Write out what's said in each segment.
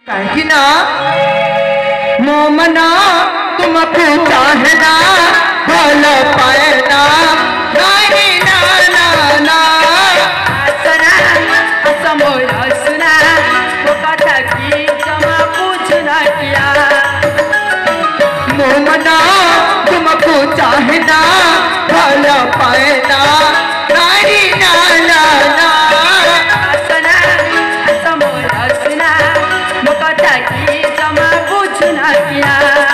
कहीं ना मोमना तुमको चाहना भल पाएना नहीं ना ना ना सुना समोया सुना वो कथा की जमा पूछना किया मोमना तुमको चाहना भल पाएना नहीं ना ना ना सुना समोया सुना वो कथा की जमा पूछना किया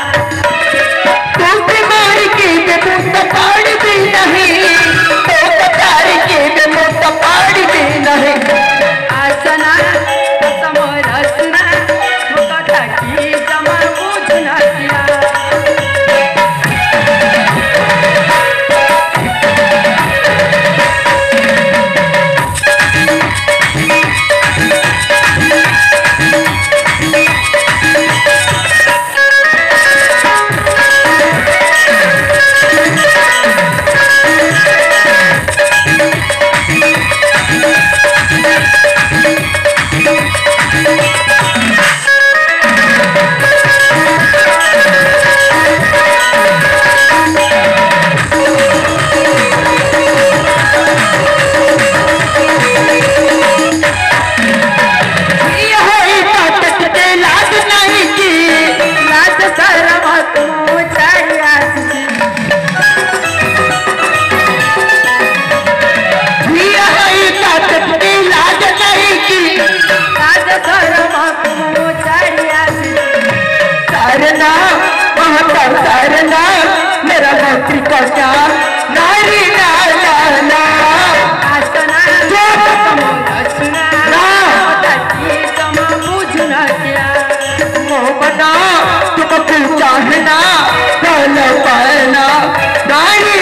सरना मेरा मंत्री का क्या नारी ना ना ना सुना सुना पूछना किया मोहब्बत तुमको चाहना भल पाना नारी